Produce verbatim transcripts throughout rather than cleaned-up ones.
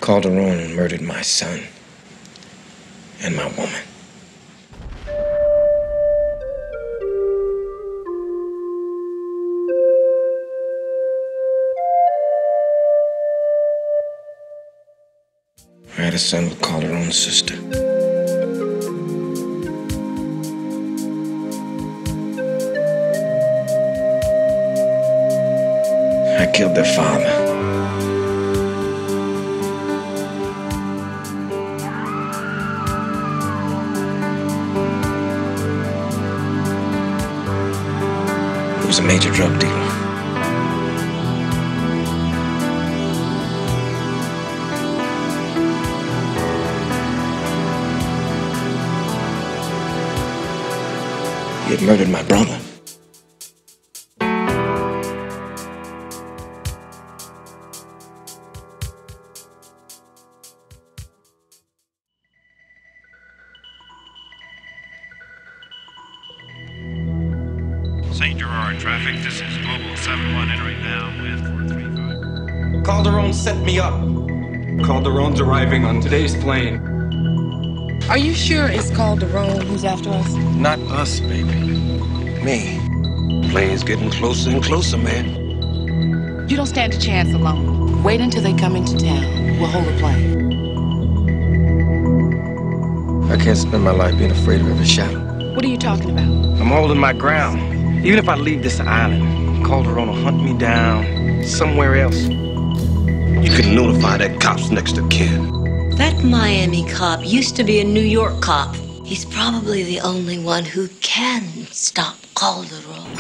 Calderon and murdered my son and my woman. I had a son with Calderon's sister. I killed their father. He was a major drug dealer. He had murdered my brother. Saint Gerard traffic, this is Global seven one entering now with four three five. Calderon set me up. Calderon's arriving on today's plane. Are you sure it's Calderon who's after us? Not us, baby. Me. Plane's getting closer and closer, man. You don't stand a chance alone. Wait until they come into town. We'll hold a plane. I can't spend my life being afraid of every shadow. What are you talking about? I'm holding my ground. Even if I leave this island, Calderon will hunt me down somewhere else. You can notify that cop's next to kin. That Miami cop used to be a New York cop. He's probably the only one who can stop Calderon.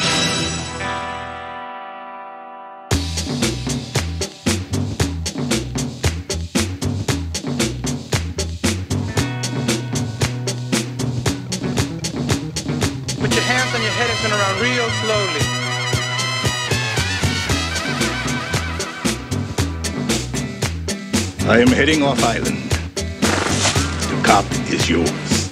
Put your hands on your head and turn around real slowly. I am heading off island. The cop is yours.